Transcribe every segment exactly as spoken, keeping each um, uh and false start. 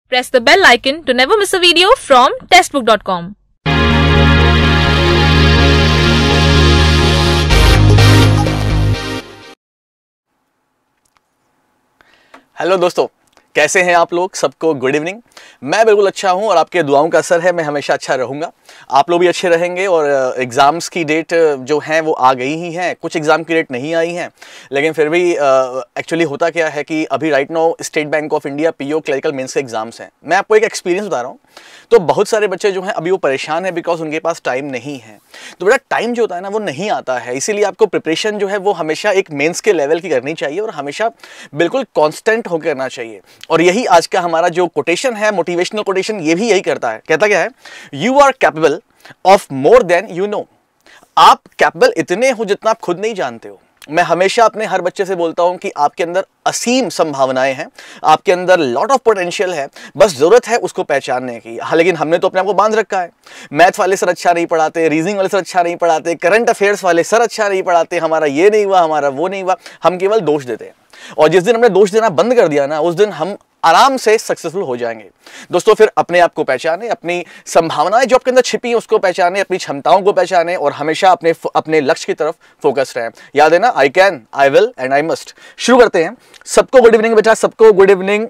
Press the bell icon to never miss a video from testbook dot com. Hello दोस्तों, कैसे हैं आप लोग? सबको गुड इवनिंग। मैं बिल्कुल अच्छा हूं और आपके दुआओं का असर है मैं हमेशा अच्छा रहूंगा। आप लोग भी अच्छे रहेंगे। और एग्ज़ाम्स की डेट जो हैं वो आ गई ही हैं, कुछ एग्ज़ाम की डेट नहीं आई हैं, लेकिन फिर भी एक्चुअली होता क्या है कि अभी right now State Bank of India PO clerical mains के एग्ज़ाम्स हैं। मैं आपको एक एक्सपीरियंस बता रहा हूँ। तो बहुत सारे बच्चे जो हैं अभी वो परेशान है बिकॉज उनके पास टाइम नहीं है। तो बेटा टाइम जो होता है ना वो नहीं आता है, इसीलिए आपको प्रिपरेशन जो है वो हमेशा एक मेंस के लेवल की करनी चाहिए और हमेशा बिल्कुल कांस्टेंट होकर करना चाहिए। और यही आज का हमारा जो कोटेशन है, मोटिवेशनल कोटेशन, ये भी यही करता है। कहता क्या है? You are capable of more than you know. आप कैपेबल इतने हो जितना आप खुद नहीं जानते हो। मैं हमेशा अपने हर बच्चे से बोलता हूं कि आपके अंदर असीम संभावनाएं हैं, आपके अंदर लॉट ऑफ पोटेंशियल है, बस जरूरत है उसको पहचानने की। हाँ, लेकिन हमने तो अपने आप को बांध रखा है। मैथ वाले सर अच्छा नहीं पढ़ाते, रीजनिंग वाले सर अच्छा नहीं पढ़ाते, करंट अफेयर्स वाले सर अच्छा नहीं पढ़ाते, हमारा ये नहीं हुआ, हमारा वो नहीं हुआ, हम केवल दोष देते हैं। और जिस दिन हमने दोष देना बंद कर दिया ना, उस दिन हम आराम से सक्सेसफुल हो जाएंगे। दोस्तों, फिर अपने आप को पहचाने, अपनी संभावनाएं जो आपके अंदर छिपी हैं उसको पहचाने, अपनी क्षमताओं को पहचाने और हमेशा अपने अपने लक्ष्य की तरफ फोकस रहें। याद है ना, I can, I will and I must. शुरू करते हैं। सबको गुड इवनिंग बेटा, सबको गुड इवनिंग।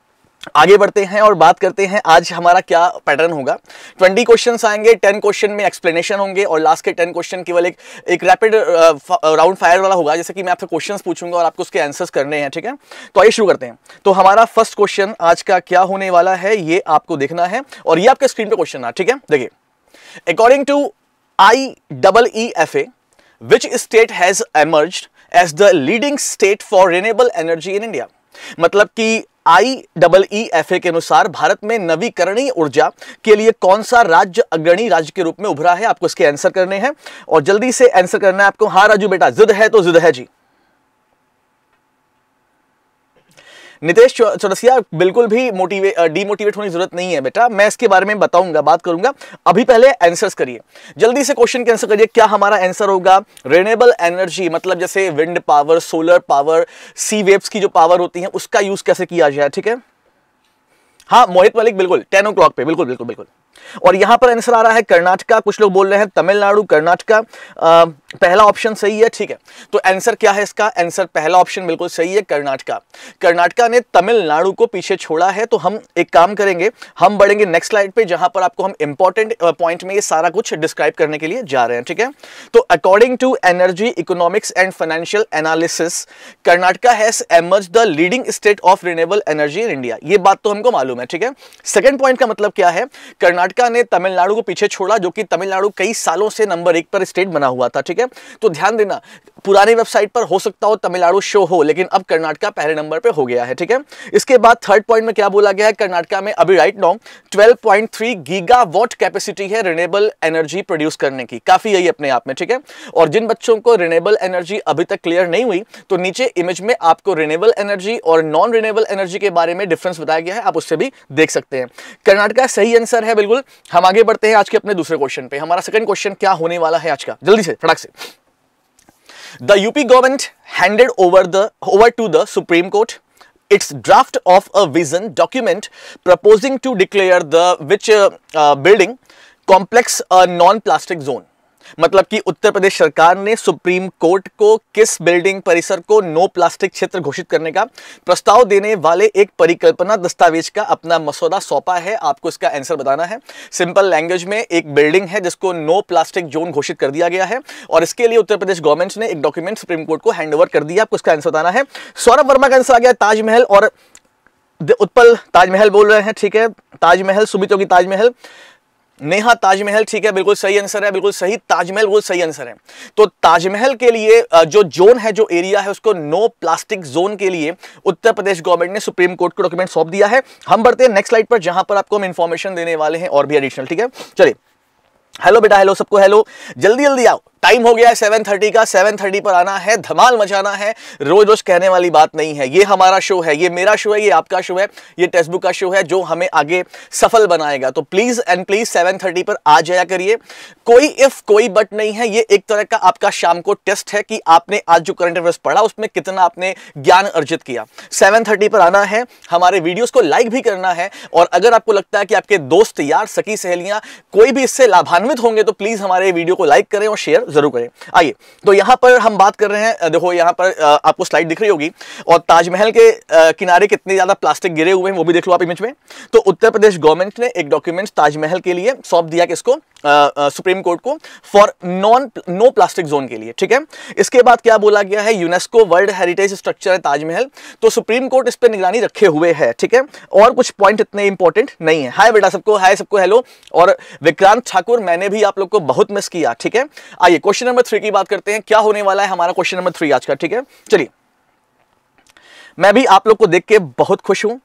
आगे बढ़ते हैं और बात करते हैं आज हमारा क्या पैटर्न होगा। ट्वेंटी क्वेश्चंस आएंगे, टेन क्वेश्चन में एक्सप्लेनेशन होंगे और लास्ट के टेन क्वेश्चन केवल एक एक रैपिड राउंड फायर वाला होगा, जैसे कि मैं आपसे क्वेश्चंस पूछूंगा और आपको उसके आंसर्स करने हैं। ठीक है, तो आइए शुरू करते हैं। तो हमारा फर्स्ट क्वेश्चन आज का क्या होने वाला है ये आपको देखना है और ये आपके स्क्रीन पे क्वेश्चन है। ठीक है, देखिए, according to I double E F A which state has emerged as the leading state for renewable energy in India. मतलब कि आई डबल ई एफ ए के अनुसार भारत में नवीकरणीय ऊर्जा के लिए कौन सा राज्य अग्रणी राज्य के रूप में उभरा है। आपको इसके आंसर करने हैं और जल्दी से आंसर करना है आपको। हाँ राजू बेटा, जिद है तो जिद है जी। नितेश चौरसिया, बिल्कुल भी मोटिवेट डीमोटिवेट होने की जरूरत नहीं है बेटा, मैं इसके बारे में बताऊंगा, बात करूंगा। अभी पहले आंसर्स करिए, जल्दी से क्वेश्चन के आंसर करिए। क्या हमारा आंसर होगा? रिन्यूएबल एनर्जी मतलब जैसे wind power, solar power, sea waves की जो पावर होती है उसका यूज कैसे किया जाए। ठीक है, हाँ मोहित मलिक, बिल्कुल टेन ओ क्लॉक पे, बिल्कुल बिल्कुल बिल्कुल। और यहां पर आंसर आ रहा है कर्नाटका, कुछ लोग बोल रहे हैं तमिलनाडु, कर्नाटका। पहला ऑप्शन सही है। ठीक है, तो आंसर क्या है इसका? आंसर पहला ऑप्शन बिल्कुल सही है, कर्नाटका। कर्नाटका ने तमिलनाडु को पीछे छोड़ा है। तो हम एक काम करेंगे, हम बढ़ेंगे नेक्स्ट स्लाइड पे जहां पर आपको हम इंपॉर्टेंट पॉइंट में ये सारा कुछ डिस्क्राइब करने के लिए जा रहे हैं। ठीक है, तो according to energy economics and financial analysis, Karnataka has emerged the leading state of renewable energy in India. ये बात तो हमको मालूम है। ठीक है, सेकंड पॉइंट का मतलब क्या है? कर्नाटका ने तमिलनाडु को पीछे छोड़ा, जो कि तमिलनाडु कई सालों से नंबर एक पर स्टेट बना हुआ था। ठीक है, तो ध्यान देना, पुरानी वेबसाइट पर हो सकता हो तमिलनाडु शो हो, लेकिन अब कर्नाटका पहले नंबर पे हो गया है। ठीक है, इसके बाद थर्ड पॉइंट में क्या बोला गया है? कर्नाटका में अभी right now twelve point three gigawatt capacity है रिन्यूएबल एनर्जी प्रोड्यूस करने की। काफी यही अपने आप में। ठीक है, और जिन बच्चों को रिन्यूएबल एनर्जी अभी तक क्लियर नहीं हुई, तो नीचे इमेज में आपको रिन्यूएबल एनर्जी और नॉन रिन्यूएबल एनर्जी के बारे में डिफरेंस बताया गया है, आप उससे भी देख सकते हैं। कर्नाटका सही आंसर है बिल्कुल। हम आगे बढ़ते हैं आज के अपने दूसरे क्वेश्चन पे। हमारा सेकंड क्वेश्चन क्या होने वाला है आज का, जल्दी से फटाक से। The U P government handed over the over to the Supreme Court its draft of a vision document proposing to declare the which uh, uh, building complex a non-plastic zone। मतलब कि उत्तर प्रदेश सरकार ने सुप्रीम कोर्ट को किस building परिसर को no plastic क्षेत्र घोषित करने का प्रस्ताव देने वाले एक परिकल्पना दस्तावेज का अपना मसौदा सौंपा है। आपको इसका आंसर बताना है। सिंपल लैंग्वेज में एक बिल्डिंग है जिसको नो प्लास्टिक जोन घोषित कर दिया गया है और इसके लिए उत्तर प्रदेश गवर्नमेंट ने एक डॉक्यूमेंट सुप्रीम कोर्ट को हैंड ओवर कर दिया। आपको इसका आंसर बताना है। सौरभ वर्मा का आंसर आ गया ताजमहल और उत्पल ताजमहल बोल रहे हैं। ठीक है, ताजमहल, सुमित योगी ताजमहल, नेहा ताजमहल। ठीक है, बिल्कुल सही आंसर है, बिल्कुल सही, ताजमहल बिल्कुल सही आंसर है। तो ताजमहल के लिए जो जोन है, जो एरिया है, उसको नो प्लास्टिक जोन के लिए उत्तर प्रदेश गवर्नमेंट ने सुप्रीम कोर्ट को डॉक्यूमेंट सौंप दिया है। हम बढ़ते हैं नेक्स्ट स्लाइड पर जहां पर आपको हम इंफॉर्मेशन देने वाले हैं और भी एडिशनल। ठीक है, चलिए, हेलो बेटा, हेलो सबको, हेलो, जल्दी जल्दी आओ। टाइम हो गया है सेवन थर्टी का, सेवन थर्टी पर आना है, धमाल मचाना है, रोज रोज कहने वाली बात नहीं है। ये हमारा शो है, ये मेरा शो है, ये आपका शो है, ये टेक्स्टबुक का शो है जो हमें आगे सफल बनाएगा। तो please and please seven thirty पर आ जाया करिए। कोई इफ कोई बट नहीं है, ये एक तरह का आपका शाम को टेस्ट है कि आपने आज जो करंट अफेयर्स पढ़ा उसमें कितना आपने ज्ञान अर्जित किया। सेवन थर्टी पर आना है, हमारे वीडियोस को लाइक भी करना है, और अगर आपको लगता है कि आपके दोस्त, यार, सखी, सहेलियां कोई भी इससे लाभान्वित होंगे तो प्लीज हमारे वीडियो को लाइक करें और शेयर जरूर करें। आइए, तो यहां पर हम बात कर रहे हैं, देखो यहां पर आपको स्लाइड दिख रही होगी, और ताजमहल के किनारे कितने ज्यादा प्लास्टिक गिरे हुए हैं वो भी देख लो आप इमेज में। तो उत्तर प्रदेश गवर्नमेंट ने एक डॉक्यूमेंट ताजमहल के लिए सौंप दिया किसको, सुप्रीम कोर्ट को, for non no plastic zone के लिए। ठीक है, इसके बाद क्या बोला गया है, यूनेस्को वर्ल्ड हेरिटेज स्ट्रक्चर है ताजमहल, तो सुप्रीम कोर्ट इस पर निगरानी रखे हुए है। ठीक है, और कुछ पॉइंट इतने इंपॉर्टेंट नहीं है। हाय बेटा सबको, हाय सबको हेलो, और विक्रांत ठाकुर, मैंने भी आप लोग को बहुत मिस किया। ठीक है, आइए क्वेश्चन नंबर थ्री की बात करते हैं, क्या होने वाला है हमारा क्वेश्चन नंबर थ्री आज का। ठीक है, चलिए, मैं भी आप लोग को देख के बहुत खुश हूं।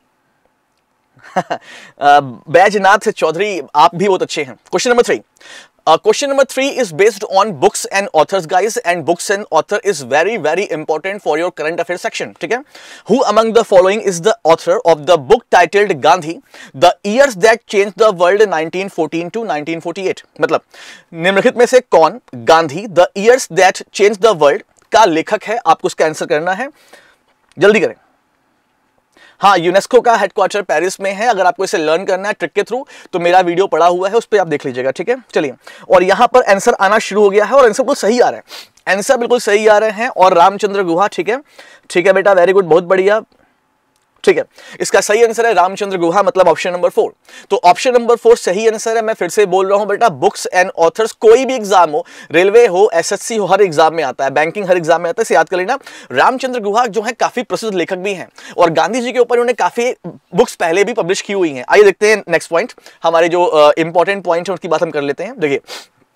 बैजनाथ चौधरी, आप भी बहुत अच्छे हैं। Question number three, question number three is based on books and authors guys, and books and author is very very important for your current affairs section. ठीक है, who among the following is the author of the book titled Gandhi the years that changed the world nineteen fourteen to nineteen forty-eight? मतलब निम्नलिखित में से कौन Gandhi the years that changed the world का लेखक है? आपको उसका आंसर करना है, जल्दी करें। हाँ, यूनेस्को का हेडक्वार्टर पेरिस में है। अगर आपको इसे लर्न करना है ट्रिक के थ्रू तो मेरा वीडियो पड़ा हुआ है, उस पर आप देख लीजिएगा। ठीक है, चलिए, और यहां पर आंसर आना शुरू हो गया है, और आंसर बिल्कुल सही आ रहा है, आंसर बिल्कुल सही आ रहे हैं। और रामचंद्र गुहा, ठीक है, ठीक है बेटा, वेरी गुड, बहुत बढ़िया। ठीक है, इसका सही आंसर है रामचंद्र गुहा, मतलब ऑप्शन नंबर फोर। तो ऑप्शन नंबर फोर सही आंसर है। मैं फिर से बोल रहा हूं बेटा, बुक्स एंड ऑथर्स, कोई भी एग्जाम हो, रेलवे हो, एसएससी हो, हर एग्जाम में आता है, बैंकिंग हर एग्जाम में आता है, इसे याद कर लेना। रामचंद्र गुहा जो है काफी प्रसिद्ध लेखक भी हैं, और गांधी जी के ऊपर उन्होंने काफी बुक्स पहले भी पब्लिश की हुई हैं। आइए देखते हैं नेक्स्ट पॉइंट, हमारे जो इंपॉर्टेंट पॉइंट है उसकी बात हम कर लेते हैं। देखिए,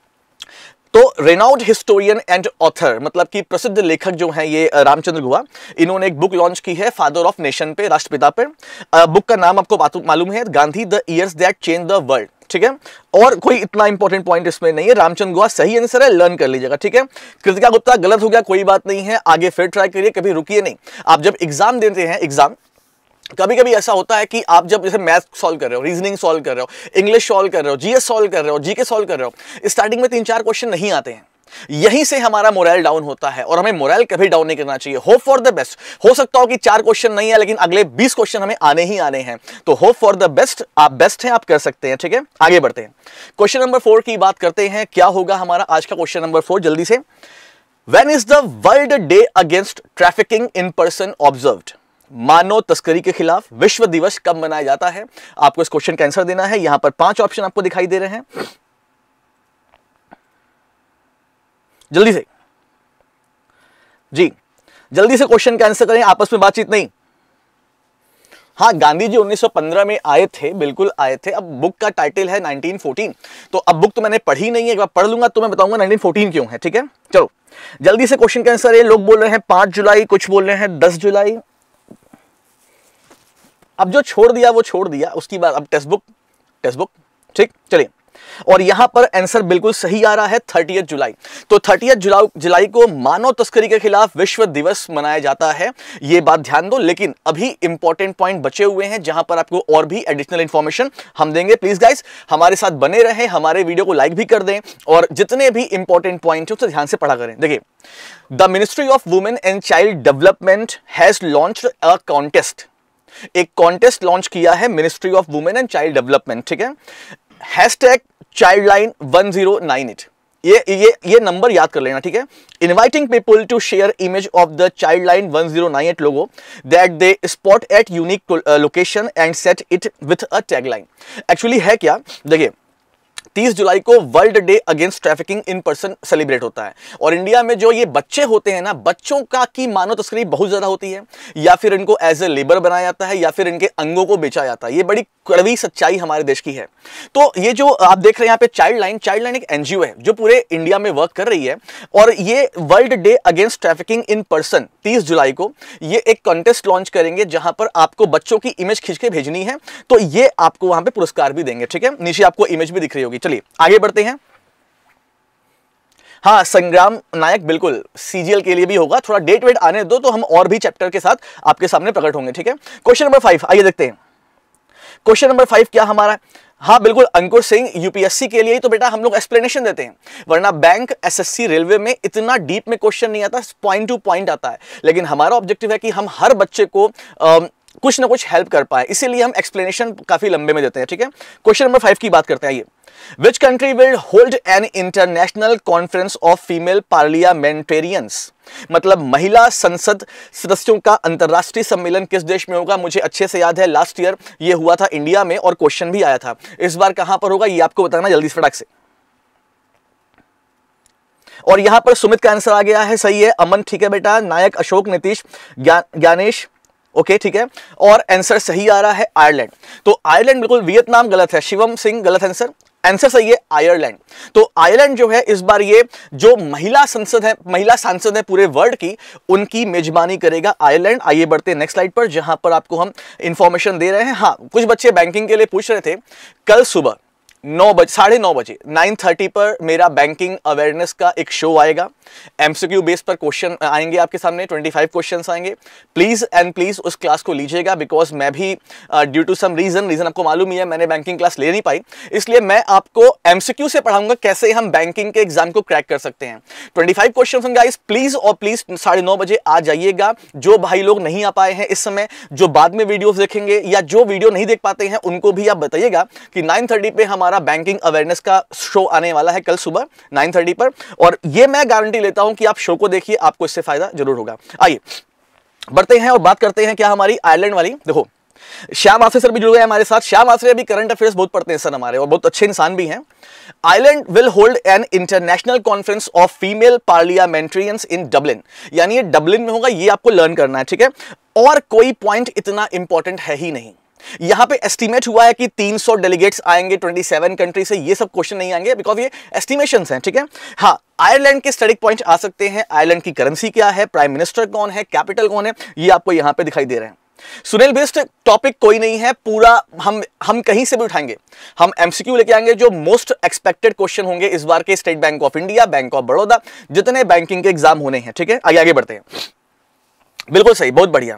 तो रेनाउड हिस्टोरियन एंड ऑथर, मतलब कि प्रसिद्ध लेखक जो हैं ये रामचंद्र गुहा, इन्होंने एक बुक लॉन्च की है फादर ऑफ नेशन पे, राष्ट्रपिता पे। बुक का नाम आपको मालूम है, Gandhi the years that change the world. ठीक है, और कोई इतना इंपॉर्टेंट पॉइंट इसमें नहीं है। रामचंद्र गुहा सही आंसर है, लर्न कर लीजिएगा। ठीक है, कृतिका गुप्ता गलत हो गया, कोई बात नहीं है, आगे फिर ट्राई करिए, कभी रुकिए नहीं। आप जब एग्जाम देते हैं, एग्जाम कभी कभी ऐसा होता है कि आप जब जैसे मैथ सॉल्व कर रहे हो, रीजनिंग सॉल्व कर रहे हो, इंग्लिश सॉल्व कर रहे हो, जीएस सॉल्व कर रहे हो, जीके सॉल्व कर रहे हो, स्टार्टिंग में तीन चार क्वेश्चन नहीं आते हैं, यहीं से हमारा मोरल डाउन होता है, और हमें मोरल कभी डाउन नहीं करना चाहिए। Hope for the best. हो सकता हो कि चार क्वेश्चन नहीं है, लेकिन अगले बीस क्वेश्चन हमें आने ही आने हैं, तो होप फॉर द बेस्ट। आप बेस्ट हैं, आप कर सकते हैं। ठीक है, आगे बढ़ते हैं, क्वेश्चन नंबर फोर की बात करते हैं। क्या होगा हमारा आज का क्वेश्चन नंबर फोर, जल्दी से। When is the world day against trafficking in person observed? मानव तस्करी के खिलाफ विश्व दिवस कब मनाया जाता है? आपको इस क्वेश्चन का आंसर देना है। यहां पर पांच ऑप्शन आपको दिखाई दे रहे हैं, जल्दी से जी, जल्दी से क्वेश्चन का आंसर करें, आपस में बातचीत नहीं। हाँ, गांधी जी उन्नीस सौ पंद्रह में आए थे, बिल्कुल आए थे। अब बुक का टाइटल है नाइनटीन फोर्टीन, तो अब बुक तो मैंने पढ़ी नहीं है, एक बार पढ़ लूंगा तो मैं बताऊंगा नाइनटीन फोर्टीन क्यों है। ठीक है, चलो जल्दी से क्वेश्चन का आंसर है। लोग बोल रहे हैं पांच जुलाई, कुछ बोल रहे हैं दस जुलाई। अब जो छोड़ दिया वो छोड़ दिया, उसकी बात। अब टेक्स्ट बुक, टेक्स्ट बुक, ठीक, चलिए। और यहां पर आंसर बिल्कुल सही आ रहा है, थर्टियथ जुलाई। तो थर्टियथ जुलाई जुलाई को मानव तस्करी के खिलाफ विश्व दिवस मनाया जाता है, ये बात ध्यान दो। लेकिन अभी इंपॉर्टेंट पॉइंट बचे हुए हैं, जहां पर आपको और भी एडिशनल इंफॉर्मेशन हम देंगे। प्लीज गाइस हमारे साथ बने रहें, हमारे वीडियो को लाइक भी कर दें, और जितने भी इंपॉर्टेंट पॉइंट है उसे ध्यान से पढ़ा करें। देखिए, the ministry of women and child development has launched a contest. एक कॉन्टेस्ट लॉन्च किया है ministry of women and child development. ठीक है, hashtag childline one zero nine eight, ये ये ये नंबर याद कर लेना। ठीक है, inviting people to share image of the childline one zero nine eight logo that they spot at unique location and set it with a tagline. Actually है क्या, देखिए, तीस जुलाई को world day against trafficking in person celebrate होता है, और India में जो ये बच्चे होते हैं ना, बच्चों का की मानव तस्करी बहुत ज्यादा होती है, या फिर इनको एज ए लेबर बनाया जाता है, या फिर इनके अंगों को बेचा जाता है। ये बड़ी कड़वी सच्चाई हमारे देश की है। तो ये जो आप देख रहे हैं यहाँ पे चाइल्ड लाइन, चाइल्ड लाइन एक एनजीओ है जो पूरे इंडिया में वर्क कर रही है, और ये world day against trafficking in person तीस जुलाई को ये एक कॉन्टेस्ट लॉन्च करेंगे, जहां पर आपको बच्चों की इमेज खींच के भेजनी है, तो ये आपको वहां पे पुरस्कार भी देंगे। ठीक है, नीचे आपको इमेज भी दिख रही होगी। चलिए आगे बढ़ते हैं। हाँ, संग्राम नायक बिल्कुल सीजीएल के लिए भी होगा, थोड़ा डेट वेट आने दो तो हम और भी चैप्टर के साथ आपके सामने प्रकट होंगे, ठीक है। क्वेश्चन नंबर फाइव, आइए देखते हैं क्वेश्चन नंबर फाइव क्या हमारा। हाँ बिल्कुल, अंकुर सिंह, यूपीएससी के लिए ही तो बेटा हम लोग एक्सप्लेनेशन देते हैं, वरना बैंक, एसएससी, रेलवे में इतना डीप में क्वेश्चन नहीं आता, पॉइंट टू पॉइंट आता है। लेकिन हमारा ऑब्जेक्टिव है कि हम हर बच्चे को आ, कुछ ना कुछ हेल्प कर पाए, इसीलिए हम एक्सप्लेनेशन काफी लंबे में देते हैं, ठीक है। क्वेश्चन नंबर फाइव की बात करते हैं। ये which country will hold an international conference of female parliamentarians, मतलब महिला संसद सदस्यों का अंतरराष्ट्रीय सम्मेलन किस देश में होगा। मुझे अच्छे से याद है लास्ट ईयर ये हुआ था इंडिया में और क्वेश्चन भी आया था। इस बार कहां पर होगा ये आपको बताना जल्दी से फटाक से। और यहां पर सुमित का आंसर आ गया है, सही है। अमन ठीक है बेटा, नायक, अशोक, नीतीश, ज्ञानेश ओके ठीक है। और आंसर सही आ रहा है आयरलैंड। तो आयरलैंड बिल्कुल, वियतनाम गलत है, शिवम सिंह गलत आंसर, आंसर सही है आयरलैंड। तो आयरलैंड जो है इस बार ये जो महिला संसद है, महिला सांसद है पूरे वर्ल्ड की, उनकी मेजबानी करेगा आयरलैंड। आइए बढ़ते हैं नेक्स्ट स्लाइड पर, जहां पर आपको हम इंफॉर्मेशन दे रहे हैं। हाँ, कुछ बच्चे बैंकिंग के लिए पूछ रहे थे, कल सुबह नौ बजे साढ़े नौ बजे नाइन थर्टी पर मेरा बैंकिंग अवेयरनेस का एक शो आएगा। एमसीक्यू बेस पर क्वेश्चन आएंगे आपके सामने, पच्चीस क्वेश्चंस आएंगे। प्लीज एंड प्लीज उस क्लास को लीजिएगा, बिकॉज मैं भी due to some reason reason आपको मालूम ही है, मैंने बैंकिंग क्लास ले नहीं पाई, इसलिए मैं आपको एमसीक्यू से पढ़ाऊंगा कैसे हम बैंकिंग के एग्जाम को क्रैक कर सकते हैं। पच्चीस क्वेश्चन होंगे गाइस, प्लीज और प्लीज साढ़े नौ बजे आ जाइएगा। जो भाई लोग नहीं आ पाए हैं इस समय, जो बाद में वीडियोस देखेंगे या जो वीडियो नहीं देख पाते हैं, उनको भी आप बताइएगा कि नाइन थर्टी पे हमारा बैंकिंग अवेयरनेस का शो आने वाला है कल सुबह नाइन थर्टी पर। और ये मैं गारंटी लेता हूं कि आप शो को देखिए, आपको इससे फायदा जरूर होगा। आइए बढ़ते हैं और बात करते हैं क्या हमारी आयरलैंड वाली। देखो, श्याम आश्रे सर भी जुड़ गए हमारे साथ। श्याम आश्रे अभी करंट अफेयर्स बहुत पढ़ते हैं सर हमारे, और बहुत अच्छे इंसान भी हैं। Ireland will hold an international conference of female parliamentarians in Dublin, यानी ये डबलिन में होगा, ये आपको लर्न करना है, ठीक है। और कोई पॉइंट इतना इंपॉर्टेंट है ही नहीं। यहां पे एस्टीमेट हुआ है कि तीन सौ डेलीगेट्स आएंगे सत्ताईस कंट्री से, ये सब क्वेश्चन नहीं आएंगे बिकॉज ये एस्टिमेशंस हैं, ठीक है। हाँ, आयरलैंड के स्टडी पॉइंट आ सकते हैं, आयरलैंड की करेंसी क्या है, प्राइम मिनिस्टर कौन है, कैपिटल कौन है, ये आपको यहां पे दिखाई दे रहे हैं। सुनील बेस्ट टॉपिक कोई नहीं है, पूरा हम हम कहीं से भी उठाएंगे, हम एमसीक्यू लेके आएंगे जो मोस्ट एक्सपेक्टेड क्वेश्चन होंगे इस बार के State Bank of India, Bank of Baroda, जितने बैंकिंग के एग्जाम होने हैं, ठीक है। आगे आगे बढ़ते हैं। बिल्कुल सही, बहुत बढ़िया।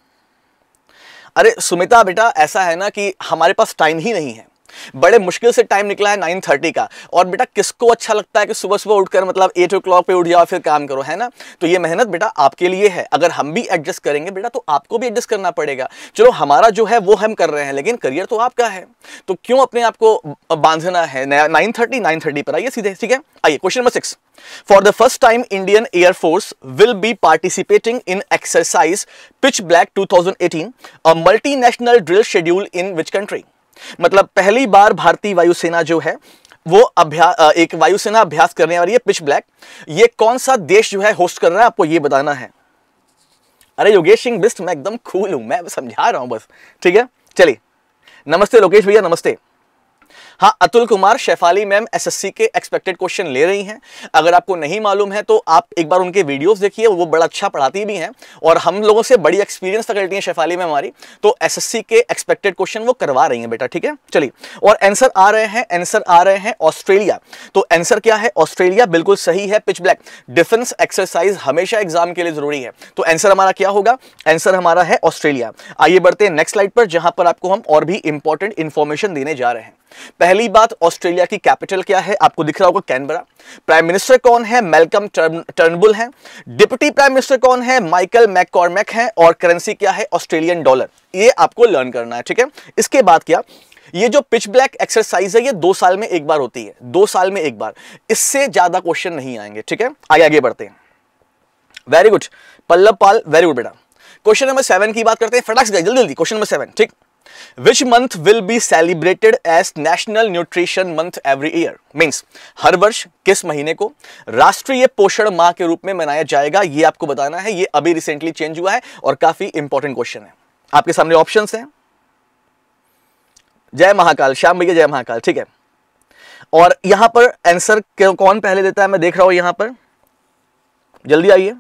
अरे सुमिता बेटा, ऐसा है ना कि हमारे पास टाइम ही नहीं है, बड़े मुश्किल से टाइम निकला है नाइन थर्टी का। और बेटा किसको अच्छा लगता है कि सुबह सुबह उठकर मतलब एट ओ क्लॉक पे उठ जाओ फिर काम करो, है ना। तो ये मेहनत बेटा आपके लिए है। अगर हम भी एडजस्ट करेंगे बेटा तो आपको भी एडजस्ट करना पड़ेगा। चलो हमारा जो है वो हम कर रहे हैं, लेकिन करियर तो आपका है, तो क्यों अपने आप को बांधना है। नाइन थर्टी नाइन थर्टी पर आइए सीधे, ठीक है। आइए question number six. For the first time Indian Air Force will be participating in exercise Pitch Black two thousand eighteen, a multinational drill schedule in which country. मतलब पहली बार भारतीय वायुसेना जो है वो अभ्यास एक वायुसेना अभ्यास करने वाली है पिच ब्लैक। ये कौन सा देश जो है होस्ट कर रहा है, आपको ये बताना है। अरे योगेश सिंह बिस्ट, मैं एकदम कूल हूं, मैं समझा रहा हूं बस, ठीक है। चलिए, नमस्ते लोकेश भैया, नमस्ते। हाँ, अतुल कुमार, शेफाली मैम एसएससी के एक्सपेक्टेड क्वेश्चन ले रही हैं। अगर आपको नहीं मालूम है तो आप एक बार उनके वीडियोस देखिए, वो बड़ा अच्छा पढ़ाती भी हैं और हम लोगों से बड़ी एक्सपीरियंस फैकल्टी है शेफाली मैम हमारी, तो एसएससी के एक्सपेक्टेड क्वेश्चन वो करवा रही हैं बेटा, ठीक है। चलिए, और आंसर आ रहे हैं, आंसर आ रहे हैं ऑस्ट्रेलिया। तो आंसर क्या है, ऑस्ट्रेलिया बिल्कुल सही है। पिच ब्लैक डिफेंस एक्सरसाइज हमेशा एग्जाम के लिए जरूरी है, तो आंसर हमारा क्या होगा, आंसर हमारा है ऑस्ट्रेलिया। आइए बढ़ते हैं नेक्स्ट स्लाइड पर, जहां पर आपको हम और भी इंपॉर्टेंट इंफॉर्मेशन देने जा रहे हैं। पहली बात, ऑस्ट्रेलिया की कैपिटल क्या है, आपको दिख रहा होगा कैनबरा। प्राइम मिनिस्टर कौन है, मैल्कम टर्नबुल है। डिप्टी प्राइम मिनिस्टर कौन है, माइकल मैककॉर्मिक है। और करेंसी क्या है, ऑस्ट्रेलियन डॉलर। ये आपको लर्न करना है, ठीक है। इसके बाद क्या, ये जो पिच ब्लैक एक्सरसाइज है ये दो साल में एक बार होती है, दो साल में एक बार, इससे ज्यादा क्वेश्चन नहीं आएंगे, ठीक है। आगे आगे बढ़ते हैं। Very good Pallav Pal, very good बेटा। क्वेश्चन नंबर सेवन की बात करते हैं, फटाक से जल्दी जल्दी। क्वेश्चन नंबर सेवन, ठीक। Which month will be celebrated as National Nutrition Month every year? Means हर वर्ष किस महीने को राष्ट्रीय पोषण माह के रूप में मनाया जाएगा, ये आपको बताना है। ये अभी रिसेंटली चेंज हुआ है और काफी इंपॉर्टेंट क्वेश्चन है। आपके सामने ऑप्शंस हैं। जय महाकाल, श्याम भैया जय महाकाल, ठीक है। और यहां पर आंसर कौन पहले देता है, मैं देख रहा हूं यहां पर, जल्दी आइए।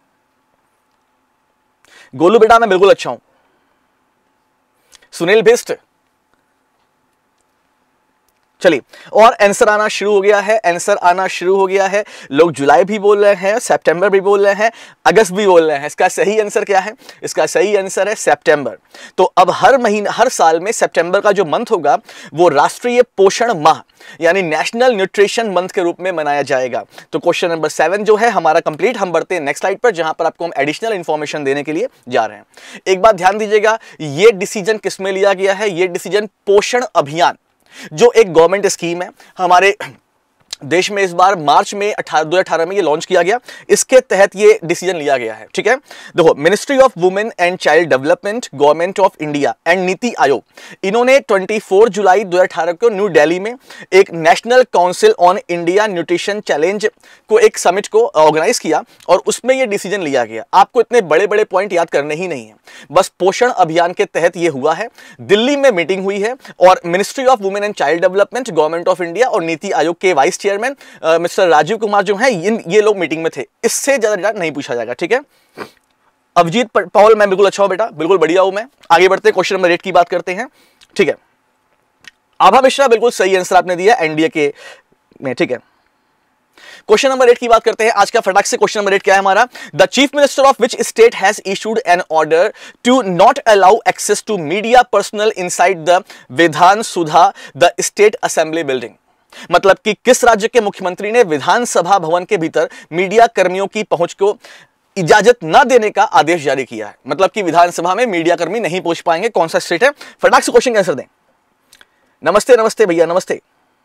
गोलू बेटा मैं बिल्कुल अच्छा हूं। सुनील बिस्ट, चलिए, और आंसर आना शुरू हो गया है, आंसर आना शुरू हो गया है। लोग जुलाई भी बोल रहे हैं, सितंबर भी बोल रहे हैं, अगस्त भी बोल रहे हैं। इसका सही आंसर क्या है? इसका सही आंसर है सितंबर। तो अब हर महीना, हर साल में सितंबर का जो मंथ होगा वो राष्ट्रीय पोषण माह यानी नेशनल न्यूट्रिशन मंथ के रूप में मनाया जाएगा। तो क्वेश्चन नंबर सेवन जो है हमारा कंप्लीट। हम बढ़ते हैं नेक्स्ट स्लाइड पर, जहां पर आपको हम एडिशनल इंफॉर्मेशन देने के लिए जा रहे हैं। एक बात ध्यान दीजिएगा, ये डिसीजन किसमें लिया गया है? ये डिसीजन पोषण अभियान जो एक गवर्नमेंट स्कीम है हमारे देश में, इस बार मार्च में दो हज़ार अठारह में ये लॉन्च किया गया। इसके तहत ये डिसीजन लिया गया है। ठीक है, देखो, ministry of women and child development, government of India and NITI Aayog, इन्होंने चौबीस जुलाई दो हज़ार अठारह को न्यू दिल्ली में एक national council on India nutrition challenge को, एक समिट को ऑर्गेनाइज किया और उसमें ये डिसीजन लिया गया। आपको इतने बड़े बड़े पॉइंट याद करने ही नहीं है, बस पोषण अभियान के तहत ये हुआ है। दिल्ली में मीटिंग हुई है और ministry of women and child development, government of India और नीति आयोग के vice chairman Mister Rajiv Kumar जो हैं, ये लोग मीटिंग में थे। इससे ज्यादा डेटा नहीं पूछा जाएगा। ठीक है, अभिजीत पॉल, मैं बिल्कुल अच्छा हूं बेटा, बिल्कुल बढ़िया हूं मैं। आगे बढ़ते हैं, क्वेश्चन नंबर एट की बात करते हैं। ठीक है, आभा मिश्रा, बिल्कुल सही आंसर आपने दिया एनडीए के में। ठीक है, क्वेश्चन नंबर एट की बात करते हैं। आज का फटाक से क्वेश्चन नंबर एट क्या है हमारा? The chief minister of which state has issued an order to not allow access to media personal inside the Vidhan Soudha the state assembly building. मतलब कि किस राज्य के मुख्यमंत्री ने विधानसभा भवन के भीतर मीडिया कर्मियों की पहुंच को इजाजत न देने का आदेश जारी किया है? मतलब कि विधानसभा में मीडिया कर्मी नहीं पहुंच पाएंगे। कौन सा स्टेट है? फटाक से क्वेश्चन का आंसर दें। नमस्ते नमस्ते भैया, नमस्ते।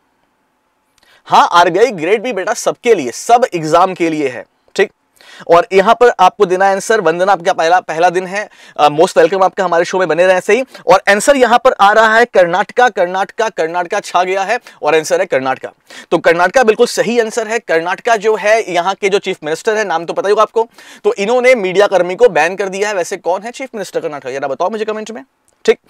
हाँ, आरबीआई ग्रेड भी बेटा सबके लिए, सब एग्जाम के लिए है। ठीक, और यहां पर आपको देना आंसर। वंदना, आपका पहला पहला दिन है, मोस्ट वेलकम आपका हमारे शो में बने रहे सही। और आंसर यहां पर आ रहा है कर्नाटका, कर्नाटका, कर्नाटका छा गया है और आंसर है कर्नाटका। तो कर्नाटका बिल्कुल सही आंसर है। कर्नाटका जो है, यहां के जो चीफ मिनिस्टर है, नाम तो पता ही होगा आपको, तो इन्होंने मीडिया कर्मी को बैन कर दिया है। वैसे कौन है चीफ मिनिस्टर कर्नाटका, जरा बताओ मुझे कमेंट में। ठीक,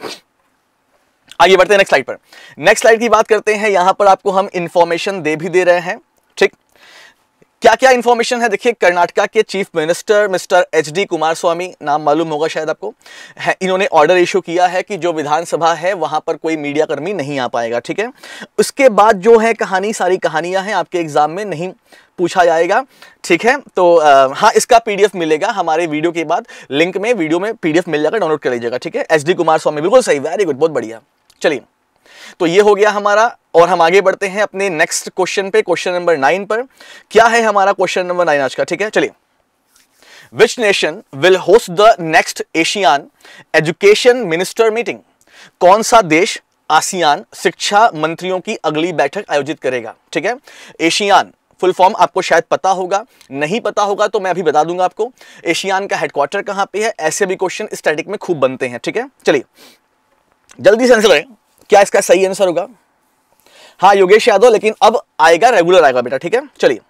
आगे बढ़ते हैं नेक्स्ट स्लाइड पर। नेक्स्ट स्लाइड की बात करते हैं। यहां पर आपको हम इंफॉर्मेशन दे भी दे रहे हैं। ठीक, क्या क्या इंफॉर्मेशन है? देखिए, कर्नाटका के chief minister Mister H D Kumaraswamy, नाम मालूम होगा शायद आपको, है, इन्होंने ऑर्डर इशू किया है कि जो विधानसभा है वहां पर कोई मीडिया कर्मी नहीं आ पाएगा। ठीक है, उसके बाद जो है कहानी, सारी कहानियां हैं, आपके एग्जाम में नहीं पूछा जाएगा। ठीक है, तो आ, हाँ, इसका पीडीएफ मिलेगा हमारे वीडियो के बाद, लिंक में, वीडियो में पीडीएफ मिल जाएगा, डाउनलोड कर लीजिएगा। ठीक है, एच डी कुमार स्वामी, बिल्कुल सही, वेरी गुड, बहुत बढ़िया। चलिए, तो ये हो गया हमारा, और हम आगे बढ़ते हैं अपने नेक्स्ट क्वेश्चन पे, क्वेश्चन नंबर नाइन पर। क्या है हमारा क्वेश्चन नंबर नाइन आज का? ठीक है, चलिए। Which nation will host the next ASEAN education minister meeting? कौन सा देश आसियान शिक्षा मंत्रियों की अगली बैठक आयोजित करेगा? ठीक है, एशियान फुल फॉर्म आपको शायद पता होगा, नहीं पता होगा तो मैं अभी बता दूंगा आपको। एशियान का हेडक्वार्टर कहां पे है? ऐसे भी क्वेश्चन स्टैटिक में खूब बनते हैं। ठीक है, चलिए जल्दी से आंसर करें, क्या इसका सही आंसर होगा? हाँ योगेश यादव, लेकिन अब आएगा, रेगुलर आएगा बेटा। ठीक है, चलिए।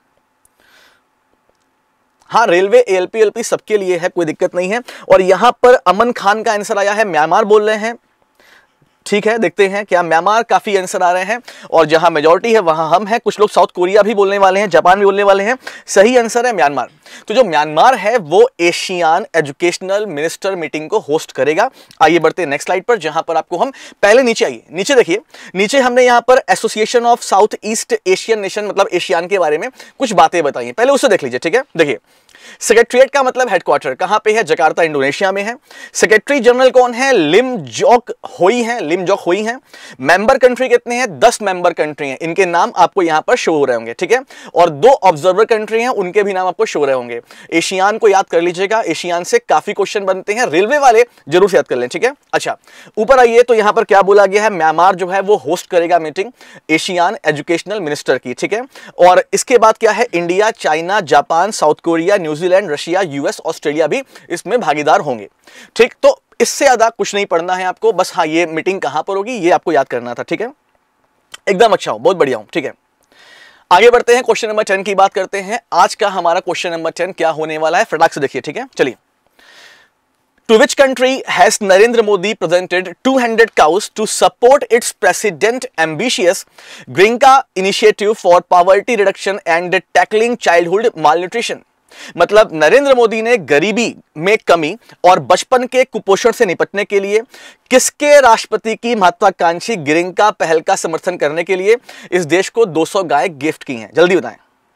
हाँ, रेलवे, एएलपी, एलपी सबके लिए है, कोई दिक्कत नहीं है। और यहां पर अमन खान का आंसर आया है, म्यांमार बोल रहे हैं। ठीक है, देखते हैं क्या म्यांमार, काफी आंसर आ रहे हैं, और जहां मेजॉरिटी है वहां हम हैं। कुछ लोग साउथ कोरिया भी बोलने वाले हैं, जापान भी बोलने वाले हैं। सही आंसर है म्यांमार। तो जो म्यांमार है वो एशियान एजुकेशनल मिनिस्टर मीटिंग को होस्ट करेगा। आइए बढ़ते हैं नेक्स्ट स्लाइड पर, जहां पर आपको हम पहले नीचे आइए, नीचे देखिए, नीचे हमने यहां पर association of South East Asian nation, मतलब एशियान के बारे में कुछ बातें बताई हैं, पहले उसे देख लीजिए। ठीक है, देखिए, सेक्रेटरीट का मतलब हेडक्वार्टर कहां पे है? जकार्ता, इंडोनेशिया में है। सेक्रेटरी जनरल कौन है? लिम जोक होई है, लिम जोक होई है। मेंबर कंट्री कितने हैं? दस मेंबर कंट्री हैं, इनके नाम आपको यहां पर शो हो रहे होंगे। ठीक है, और दो ऑब्जर्वर कंट्री हैं, उनके भी नाम आपको शो हो रहे होंगे। एशियान को याद कर लीजिएगा, एशियान से काफी क्वेश्चन बनते हैं, रेलवे वाले जरूर से याद कर लें। ठीक है, अच्छा, ऊपर आइए, तो यहां पर क्या बोला गया है? म्यांमार जो है वो होस्ट करेगा मीटिंग एशियान एजुकेशनल मिनिस्टर की। ठीक है, और इसके बाद क्या है? India, China, Japan, South Korea, New Zealand, Russia, US, Australia भी इसमें भागीदार होंगे। ठीक, तो इससे ज्यादा कुछ नहीं पढ़ना है आपको, बस हाँ, ये मीटिंग कहां पर होगी ये आपको याद करना था। ठीक है, एकदम अच्छा हूं, बहुत बढ़िया हूं। ठीक है, आगे बढ़ते हैं, क्वेश्चन नंबर टेन की बात करते हैं। आज का हमारा क्वेश्चन नंबर टेन क्या होने वाला है, फटाक से देखिए। ठीक है, चलिए। To which country has Narendra Modi presented two hundred cows to support its president ambitious Grinka initiative for poverty reduction and tackling childhood malnutrition? मतलब नरेंद्र मोदी ने गरीबी में कमी और बचपन के कुपोषण से निपटने के लिए किसके राष्ट्रपति की महत्वाकांक्षी गिरिंका पहल का समर्थन करने के लिए इस देश को दो सौ गाय गिफ्ट की हैं? जल्दी बताएं।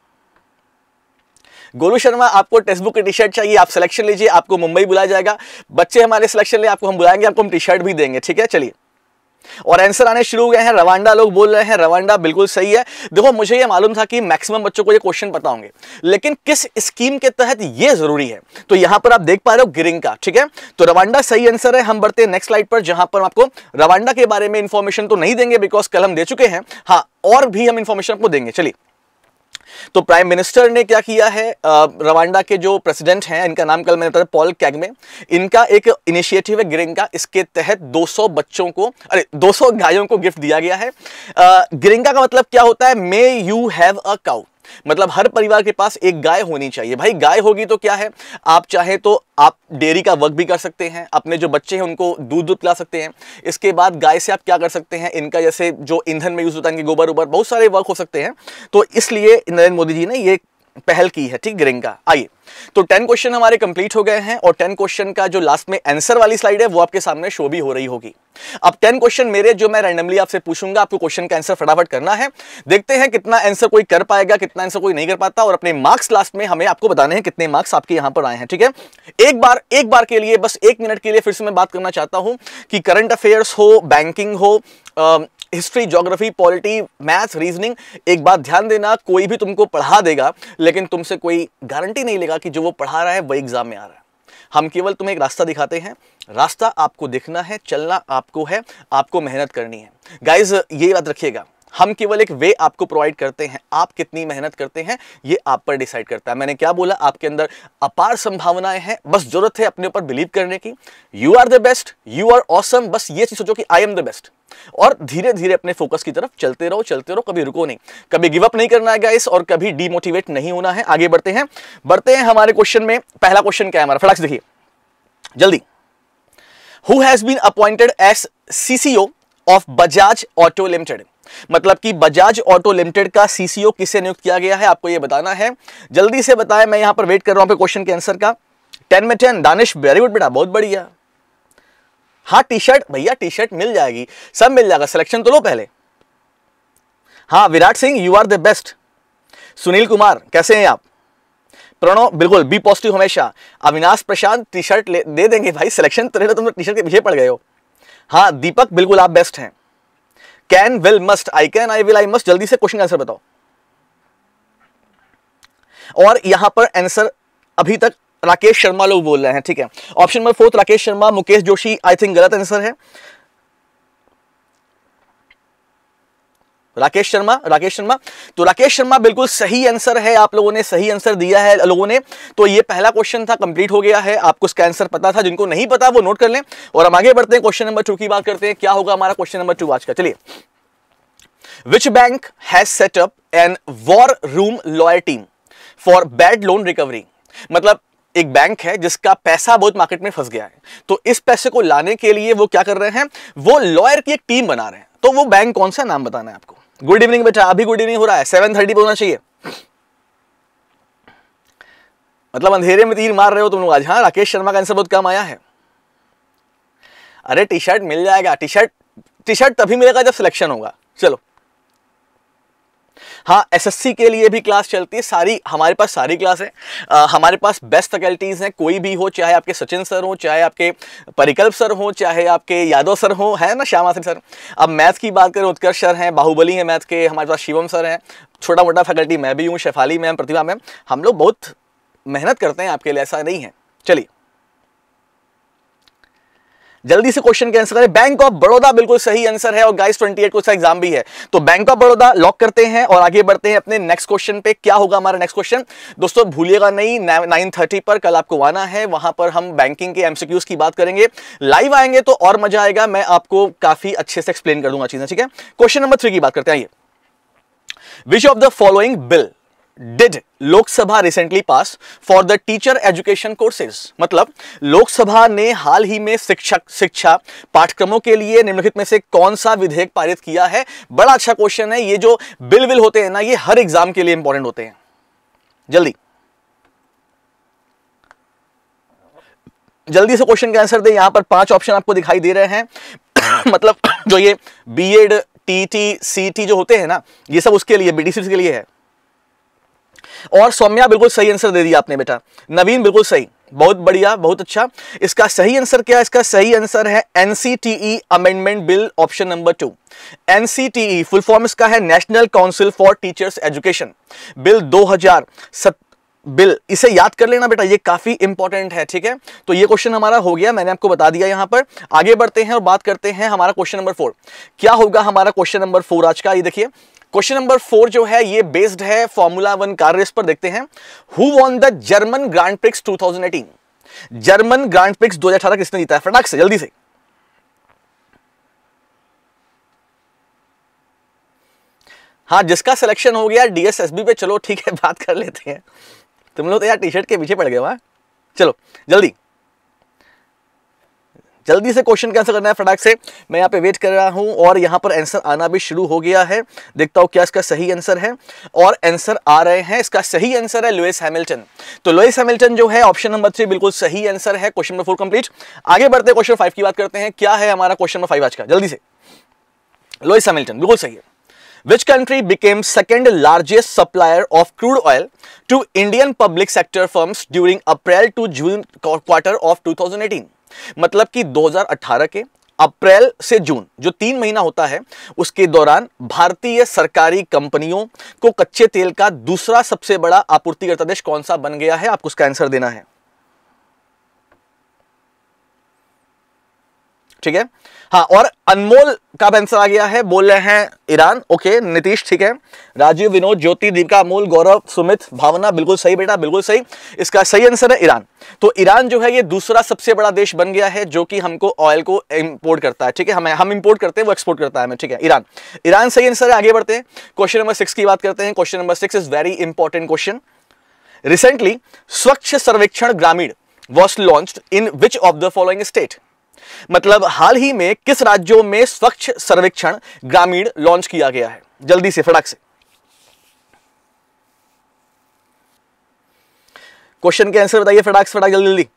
गोलू शर्मा, आपको टेक्स्ट बुक की टी शर्ट चाहिए, आप सिलेक्शन लीजिए, आपको मुंबई बुलाया जाएगा। बच्चे हमारे सिलेक्शन ले, आपको हम बुलाएंगे, आपको हम टी शर्ट भी देंगे, ठीक है। चलिए, और आंसर आने शुरू हो गए हैं। रवांडा लोग बोल रहे हैं, रवांडा बिल्कुल सही है। देखो, मुझे ये मालूम था कि मैक्सिमम बच्चों को ये क्वेश्चन पता होंगे, लेकिन किस स्कीम के तहत ये जरूरी है, तो यहां पर आप देख पा रहे हो गिरिंका, ठीक है। तो रवांडा सही आंसर है। हम बढ़ते हैं नेक्स्ट स्लाइड पर, जहां पर आपको रवांडा के बारे में इंफॉर्मेशन तो नहीं देंगे बिकॉज कल हम दे चुके हैं, हाँ, और भी हम इंफॉर्मेशन आपको देंगे। चलिए, तो प्राइम मिनिस्टर ने क्या किया है, रवांडा के जो प्रेसिडेंट हैं, इनका नाम कल मैंने बताया, पॉल कैगमे, इनका एक इनिशिएटिव है गिरिंका। इसके तहत दो सौ बच्चों को, अरे दो सौ गायों को गिफ्ट दिया गया है। गिरिंका का मतलब क्या होता है? May you have a cow, मतलब हर परिवार के पास एक गाय होनी चाहिए। भाई गाय होगी तो क्या है, आप चाहे तो आप डेयरी का वर्क भी कर सकते हैं, अपने जो बच्चे हैं उनको दूध दूध पिला सकते हैं। इसके बाद गाय से आप क्या कर सकते हैं, इनका जैसे जो ईंधन में यूज होता है, गोबर उबर, बहुत सारे वर्क हो सकते हैं। तो इसलिए नरेंद्र मोदी जी ने ये पहल की है, ठीक, गिरिंका। आइए, तो टेन क्वेश्चन हमारे कंप्लीट हो गए हैं और टेन क्वेश्चन का जो लास्ट में आंसर वाली स्लाइड है वो आपके सामने शो भी हो रही होगी। अब टेन क्वेश्चन मेरे जो मैं रैंडमली आपसे पूछूंगा, आपको क्वेश्चन का आंसर फटाफट करना है। देखते हैं कितना आंसर कोई कर पाएगा, कितना आंसर कोई नहीं कर पाता, और अपने मार्क्स लास्ट में हमें आपको बताने हैं कितने मार्क्स आपके यहां पर आए हैं, ठीक है। एक बार एक बार के लिए, बस एक मिनट के लिए फिर से मैं बात करना चाहता हूं कि करंट अफेयर्स हो, बैंकिंग हो, history, geography, polity, maths, reasoning, एक बात ध्यान देना, कोई भी तुमको पढ़ा देगा लेकिन तुमसे कोई गारंटी नहीं लेगा कि जो वो पढ़ा रहा है वही एग्जाम में आ रहा है। हम केवल तुम्हें एक रास्ता दिखाते हैं, रास्ता आपको देखना है, चलना आपको है, आपको मेहनत करनी है। गाइज ये बात रखिएगा, हम केवल एक वे आपको प्रोवाइड करते हैं, आप कितनी मेहनत करते हैं ये आप पर डिसाइड करता है। मैंने क्या बोला, आपके अंदर अपार संभावनाएं हैं, बस जरूरत है अपने ऊपर बिलीव करने की। You are the best, you are awesome, बस ये चीज सोचो कि आई एम द बेस्ट, और धीरे धीरे अपने फोकस की तरफ चलते रहो, चलते रहो, कभी रुको नहीं, कभी गिव अप नहीं करना है गाइस, और कभी डीमोटिवेट नहीं होना है। आगे बढ़ते हैं बढ़ते हैं हमारे क्वेश्चन में। पहला क्वेश्चन क्या है हमारा, फटाक से देखिए जल्दी। Who has been appointed as CCO of Bajaj Auto Limited, मतलब कि बजाज ऑटो लिमिटेड का सीसीओ किसे नियुक्त किया गया है, आपको यह बताना है। जल्दी से बताएं, मैं यहां पर वेट कर रहा हूं क्वेश्चन के आंसर का। टेन में टेन, दानिश वेरी गुड बेटा, बहुत बढ़िया। हाँ, टी शर्ट भैया, टी शर्ट मिल जाएगी, सब मिल जाएगा, सिलेक्शन तो लो पहले। हाँ, Virat Singh, you are the best. Sunil Kumar, कैसे हैं आप? प्रणव, बिल्कुल बी पॉजिटिव हमेशा। अविनाश प्रशांत, टी शर्ट दे देंगे भाई, सिलेक्शन तो ले लो, तुम टी शर्ट के पीछे पड़ गए हो। हाँ, दीपक, बिल्कुल आप बेस्ट हैं। Can, will, must, I can, I will, I must, जल्दी से क्वेश्चन आंसर बताओ। और यहां पर आंसर अभी तक राकेश शर्मा लोग बोल रहे हैं, ठीक है। Option number fourth Rakesh Sharma, Mukesh Joshi, I think गलत आंसर है। राकेश शर्मा, राकेश शर्मा, तो राकेश शर्मा बिल्कुल सही आंसर है, आप लोगों ने सही आंसर दिया है लोगों ने। तो ये पहला क्वेश्चन था, कंप्लीट हो गया है, आपको इसका आंसर पता था, जिनको नहीं पता वो नोट कर लें। और हम आगे बढ़ते हैं, क्वेश्चन नंबर टू की बात करते हैं। क्या होगा हमारा क्वेश्चन नंबर टू आज का, चलिए। Which bank has set up an war room lawyer team for bad loan recovery, मतलब एक बैंक है जिसका पैसा बहुत मार्केट में फंस गया है, तो इस पैसे को लाने के लिए वो क्या कर रहे हैं, वो लॉयर की एक टीम बना रहे हैं। तो वो बैंक कौन सा, नाम बताना है आपको। गुड इवनिंग बेटा, अभी गुड इवनिंग हो रहा है, सेवन थर्टी पे होना चाहिए, मतलब अंधेरे में तीर मार रहे हो तुम लोग आज। हाँ, राकेश शर्मा का आंसर बहुत कम आया है। अरे टी शर्ट मिल जाएगा, टी शर्ट टी शर्ट तभी मिलेगा जब सिलेक्शन होगा। चलो, हाँ, एसएससी के लिए भी क्लास चलती है, सारी हमारे पास सारी क्लास है, आ, हमारे पास बेस्ट फैकल्टीज हैं, कोई भी हो, चाहे आपके सचिन सर हो, चाहे आपके परिकल्प सर हो, चाहे आपके यादव सर हो, है ना, श्यामासिन सर। अब मैथ की बात करें, उत्कर्ष सर हैं, बाहुबली हैं मैथ के, हमारे पास शिवम सर हैं, छोटा मोटा फैकल्टी मैं भी हूँ, शेफाली मैम, प्रतिभा मैम, हम लोग बहुत मेहनत करते हैं आपके लिए, ऐसा नहीं है। चलिए जल्दी से क्वेश्चन के आंसर करें। बैंक ऑफ बड़ौदा बिल्कुल सही आंसर है, और गाइस अट्ठाईस को इसका एग्जाम भी है, तो बैंक ऑफ बड़ौदा लॉक करते हैं और आगे बढ़ते हैं अपने नेक्स्ट क्वेश्चन पे। क्या होगा हमारा नेक्स्ट क्वेश्चन, दोस्तों भूलिएगा नहीं, नाइन थर्टी पर कल आपको आना है, वहां पर हम बैंकिंग के एमसीक्यूज की बात करेंगे। लाइव आएंगे तो और मजा आएगा, मैं आपको काफी अच्छे से एक्सप्लेन कर दूंगा चीजें, ठीक है। क्वेश्चन नंबर थ्री की बात करते हैं। Which of the following bill did Lok Sabha recently pass for the teacher education courses, मतलब लोकसभा ने हाल ही में शिक्षक शिक्षा पाठ्यक्रमों के लिए निम्नलिखित में से कौन सा विधेयक पारित किया है। बड़ा अच्छा क्वेश्चन है, ये जो बिल विल होते हैं ना, ये हर एग्जाम के लिए इंपॉर्टेंट होते हैं। जल्दी जल्दी से क्वेश्चन का आंसर दे। यहां पर पांच ऑप्शन आपको दिखाई दे रहे हैं मतलब जो ये बीएड, टीटी, सीटी जो होते हैं ना, ये सब उसके लिए, बीडीसी के लिए है। और सौम्या बिल्कुल सही आंसर दे दिया आपने बेटा। नवीन बिल्कुल सही, बहुत बढ़िया, बहुत अच्छा। इसका सही आंसर क्या है? इसका सही आंसर है NCTE amendment bill, option number two. NCTE full form इसका है national council for teachers education bill दो हज़ार सत बिल, इसे याद कर लेना बेटा, ये काफी इंपॉर्टेंट है, ठीक है। तो ये क्वेश्चन हमारा हो गया, मैंने आपको बता दिया। यहां पर आगे बढ़ते हैं और बात करते हैं हमारा क्वेश्चन नंबर फोर। क्या होगा हमारा क्वेश्चन नंबर फोर आज का? ये देखिए क्वेश्चन नंबर फोर जो है ये बेस्ड है फॉर्मूला वन कार रेस पर। देखते हैं, who won the German Grand Prix two thousand eighteen? German Grand Prix दो हज़ार अठारह किसने जीता है? फटाक से जल्दी से। हाँ, जिसका सिलेक्शन हो गया डीएसएसबी पे, चलो ठीक है, बात कर लेते हैं। तुम लोग तो यार टी शर्ट के पीछे पड़ गए वहां। चलो जल्दी जल्दी से क्वेश्चन का आंसर करना है फटाक से। मैं यहाँ पे वेट कर रहा हूं और यहाँ पर आंसर आना भी शुरू हो गया है। देखता हूं क्या इसका सही आंसर है, और आंसर आ रहे हैं। इसका सही आंसर है लुइस हैमिल्टन। तो लुइस हैमिल्टन जो है ऑप्शन नंबर थ्री बिल्कुल सही आंसर है। Question number four complete. आगे बढ़ते हैं, क्वेश्चन फाइव की बात करते हैं। क्या है हमारा क्वेश्चन नंबर फाइव आज का? जल्दी से। लुइस हैमिल्टन बिल्कुल सही है। Which country became second largest supplier of crude oil to Indian public sector firms during April to June quarter of two thousand eighteen? मतलब कि दो हज़ार अठारह के अप्रैल से जून जो तीन महीना होता है उसके दौरान भारतीय सरकारी कंपनियों को कच्चे तेल का दूसरा सबसे बड़ा आपूर्तिकर्ता देश कौन सा बन गया है? आपको उसका आंसर देना है, ठीक है। हाँ, और अनमोल का आंसर आ गया है, बोल रहे हैं ईरान। ओके नीतीश, ठीक है। राजीव, विनोद, ज्योति, दीपिका, अमोल, गौरव, सुमित, भावना बिल्कुल सही बेटा, बिल्कुल सही। इसका सही आंसर है ईरान। तो ईरान जो है ये दूसरा सबसे बड़ा देश बन गया है जो कि हमको ऑयल को इंपोर्ट करता है, ठीक है। हम हम इंपोर्ट करते हैं, वो एक्सपोर्ट करता है हमें, ठीक है। ईरान ईरान सही आंसर है। आगे बढ़ते हैं, क्वेश्चन नंबर सिक्स की बात करते हैं। Question number six is very important question. Recently Swachh Survekshan Grameen was launched in which of the following state? मतलब हाल ही में किस राज्यों में स्वच्छ सर्वेक्षण ग्रामीण लॉन्च किया गया है? जल्दी से फटाक से क्वेश्चन के आंसर बताइए, फटाक से फटाक, जल्दी जल्दी,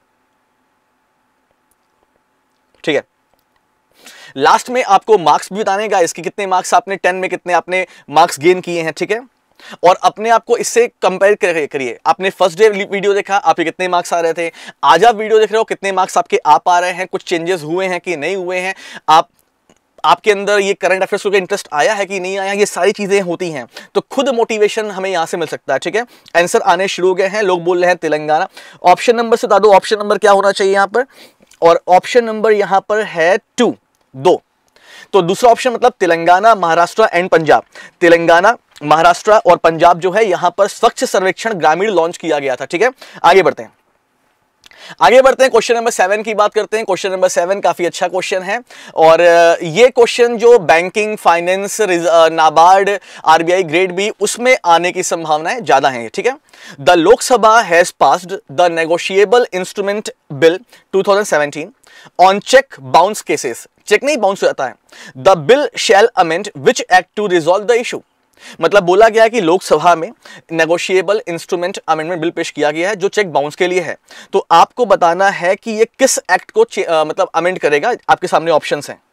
ठीक है। लास्ट में आपको मार्क्स भी बताने का, इसके कितने मार्क्स आपने टेन में कितने आपने मार्क्स गेन किए हैं, ठीक है। और अपने आप को इससे कंपेयर करिए। आपने फर्स्ट डे वीडियो देखा, आपके कितने मार्क्स आ रहे थे, आज आप वीडियो देख रहे हो कितने मार्क्स आपके आ पा रहे हैं, कुछ चेंजेस हुए हैं कि नहीं हुए हैं, आप आपके अंदर ये करंट अफेयर्स को इंटरेस्ट आया है कि नहीं आया, ये सारी चीजें होती हैं। तो खुद मोटिवेशन हमें यहां से मिल सकता है, ठीक है। आंसर आने शुरू हो गए हैं, लोग बोल रहे हैं तेलंगाना। ऑप्शन नंबर से बता दो, ऑप्शन नंबर क्या होना चाहिए यहां पर, और ऑप्शन नंबर यहां पर है टू, दो। तो दूसरा ऑप्शन मतलब तेलंगाना, महाराष्ट्र एंड पंजाब। तेलंगाना, महाराष्ट्र और पंजाब जो है यहां पर स्वच्छ सर्वेक्षण ग्रामीण लॉन्च किया गया था, ठीक है। आगे बढ़ते हैं आगे बढ़ते हैं क्वेश्चन नंबर सेवन की बात करते हैं। क्वेश्चन नंबर सेवन काफी अच्छा क्वेश्चन है, और ये क्वेश्चन जो banking, finance, NABARD, RBI grade B, उसमें आने की संभावनाएं ज्यादा हैं, ठीक है। The Lok Sabha has passed the negotiable instrument bill two thousand seventeen on cheque bounce cases. Cheque नहीं बाउंस हो जाता है। The bill shall amend which act to resolve the issue. मतलब बोला गया है कि लोकसभा में नेगोशिएबल इंस्ट्रूमेंट अमेंडमेंट बिल पेश किया गया है जो चेक बाउंस के लिए है। तो आपको बताना है कि ये किस एक्ट को आ, मतलब अमेंड करेगा। आपके सामने ऑप्शंस हैं।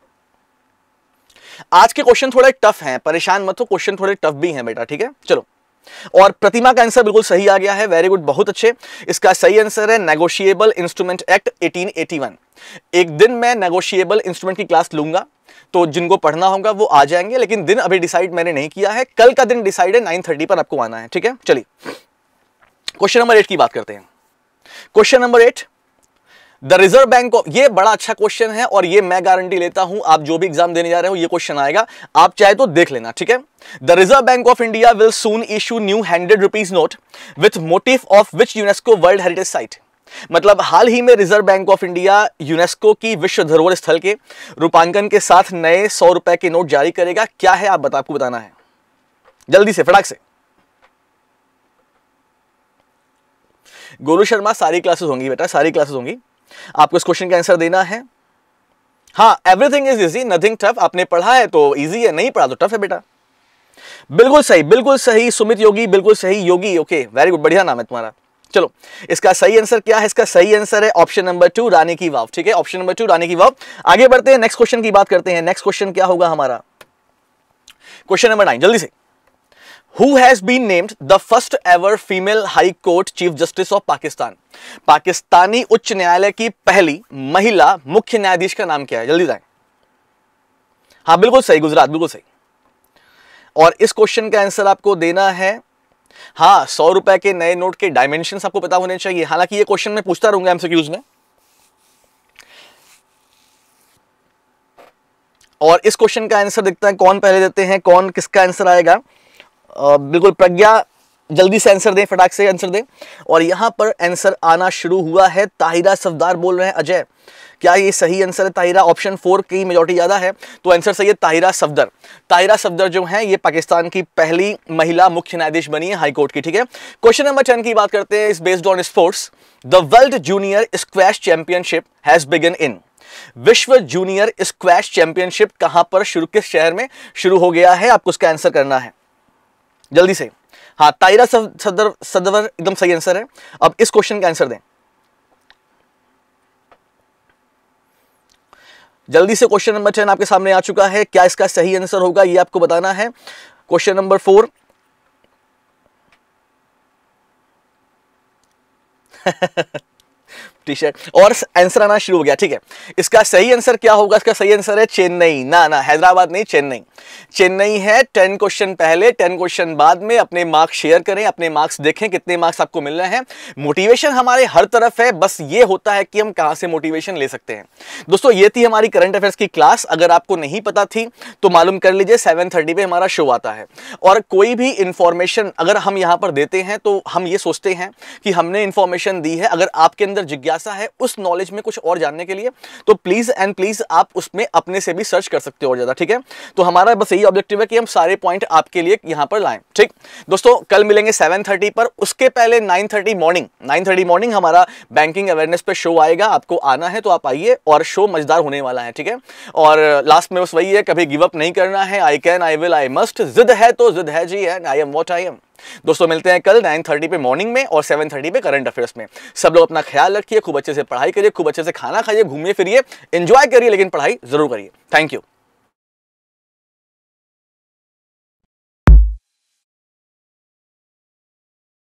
आज के क्वेश्चन थोड़े टफ हैं, परेशान मत हो, क्वेश्चन थोड़े टफ भी हैं बेटा, ठीक है। चलो, और प्रतिमा का आंसर बिल्कुल सही आ गया है, वेरी गुड, बहुत अच्छे। इसका सही आंसर है negotiable instrument act eighteen eighty one. एक दिन मैं नेगोशिएबल इंस्ट्रूमेंट की क्लास लूंगा, तो जिनको पढ़ना होगा वो आ जाएंगे, लेकिन दिन अभी डिसाइड मैंने नहीं किया है। कल का दिन डिसाइड है, नाइन थर्टी पर आपको आना है, ठीक है। चलिए क्वेश्चन नंबर एट की बात करते हैं। Question number eight, the Reserve Bank of, ये बड़ा अच्छा क्वेश्चन है और ये मैं गारंटी लेता हूं आप जो भी एग्जाम देने जा रहे हो ये क्वेश्चन आएगा, आप चाहे तो देख लेना, ठीक है। The Reserve Bank of India will soon issue new hundred rupees note with motif of which UNESCO world heritage site. मतलब हाल ही में Reserve Bank of India UNESCO की विश्व धरोहर स्थल के रूपांकन के साथ नए सौ रुपए के नोट जारी करेगा। क्या है आप बता, आपको बताना है, जल्दी से फटाक से। गुरु शर्मा, सारी क्लासेस होंगी बेटा, सारी क्लासेस होंगी, आपको इस क्वेश्चन का आंसर देना है। हाँ, everything is easy, nothing tough. आपने पढ़ा है तो इजी है, नहीं पढ़ा तो टफ है बेटा। बिल्कुल सही, बिल्कुल सही। सुमित योगी बिल्कुल सही, योगी, ओके, वेरी गुड, बढ़िया नाम है तुम्हारा। चलो, इसका सही आंसर क्या है? इसका सही आंसर है ऑप्शन नंबर टू, रानी की वाव। ठीक है, ऑप्शन नंबर टू, रानी की वाव। आगे बढ़ते हैं, नेक्स्ट क्वेश्चन की बात करते हैं। नेक्स्ट क्वेश्चन क्या होगा हमारा? क्वेश्चन नंबर नाइन, जल्दी से। Who has been named the first ever female High Court Chief Justice of Pakistan? Pakistani उच्च न्यायालय की पहली महिला मुख्य न्यायाधीश का नाम क्या है? जल्दी जाएं। हाँ बिल्कुल सही, गुजरात, बिल्कुल सही। और इस क्वेश्चन का आंसर आपको देना है, हाँ, सौ रुपए के नए नोट के डायमेंशंस आपको पता होने चाहिए। हालांकि ये क्वेश्चन मैं पूछता रहूंगा एमसीक्यूज में। और इस क्वेश्चन का आंसर देखते हैं कौन पहले देते हैं, कौन किसका आंसर आएगा। Uh, बिल्कुल प्रज्ञा, जल्दी से आंसर दें, फटाक से आंसर दें। और यहां पर आंसर आना शुरू हुआ है। ताहिरा सफदार बोल रहे हैं। अजय, क्या ये सही आंसर है? ताहिरा, ऑप्शन फोर की मेजॉरिटी ज्यादा है, तो आंसर सही है ताहिरा सफदर। ताहिरा सफदर जो है ये पाकिस्तान की पहली महिला मुख्य न्यायाधीश बनी है हाई कोर्ट की। ठीक है, क्वेश्चन नंबर टेन की बात करते हैं। इस based on sports, the world junior squash championship has begun in. विश्व जूनियर स्क्वैश चैंपियनशिप कहां पर शुरू, किस शहर में शुरू हो गया है? आपको उसका आंसर करना है जल्दी से। हाँ, ताहिरा सदर सदवर एकदम सही आंसर है। अब इस क्वेश्चन का आंसर दें जल्दी से। क्वेश्चन नंबर टेन आपके सामने आ चुका है। क्या इसका सही आंसर होगा ये आपको बताना है। Question number four, T shirt, और आंसर आना शुरू हो गया। ठीक है, इसका सही आंसर क्या होगा? इसका सही आंसर है चेन्नई। ना ना, हैदराबाद नहीं, चेन्नई। चेन्नई है। टेन क्वेश्चन पहले, टेन क्वेश्चन बाद में। अपने मार्क्स शेयर करें, अपने मार्क्स देखें कितने मार्क्स आपको मिल रहे हैं। मोटिवेशन हमारे हर तरफ है, बस ये होता है कि हम कहां से मोटिवेशन ले सकते हैं। दोस्तों, ये थी हमारी करंट अफेयर्स की क्लास। अगर आपको नहीं पता थी तो मालूम कर लीजिए, सेवन थर्टी पे हमारा शो आता है। और कोई भी इंफॉर्मेशन अगर हम यहां पर देते हैं तो हम ये सोचते हैं कि हमने इंफॉर्मेशन दी है। अगर आपके अंदर जिज्ञासा है उस नॉलेज में कुछ और जानने के लिए, तो प्लीज एंड प्लीज आप उसमें अपने से भी सर्च कर सकते हो और ज्यादा। ठीक है, तो हमारा बस यही ऑब्जेक्टिव है कि हम सारे पॉइंट आपके लिए यहां पर लाएं। ठीक दोस्तों, कल मिलेंगे सेवन थर्टी पर। उसके पहले nine thirty morning nine thirty morning हमारा बैंकिंग अवेयरनेस पे शो आएगा। आपको आना है तो आप आइए, और शो मजेदार होने वाला है। ठीक है, और लास्ट में बस वही है, कभी गिव अप नहीं करना है। I can, I will, I must. जिद है तो जिद है जी, and I am what I am. दोस्तों, मिलते हैं कल नाइन थर्टी पे मॉर्निंग में और सेवन थर्टी पे करंट अफेयर्स में। सब लोग अपना ख्याल रखिए, खूब अच्छे से पढ़ाई करिए, खूब अच्छे से खाना खाइए, घूमिए फिरिए, एंजॉय करिए, लेकिन पढ़ाई जरूर करिए। Thank you.